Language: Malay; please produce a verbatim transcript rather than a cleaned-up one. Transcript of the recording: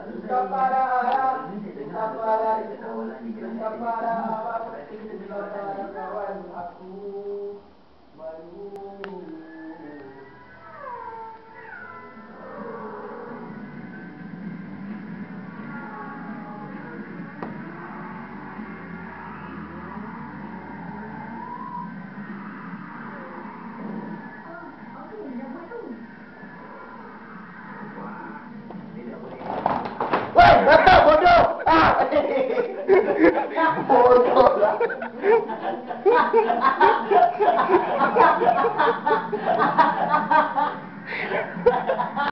Cinta pada arah, cinta pada itu, cinta pada awak, cinta pada kawan aku. Malu. Bodoh! Ah! Bodoh lah.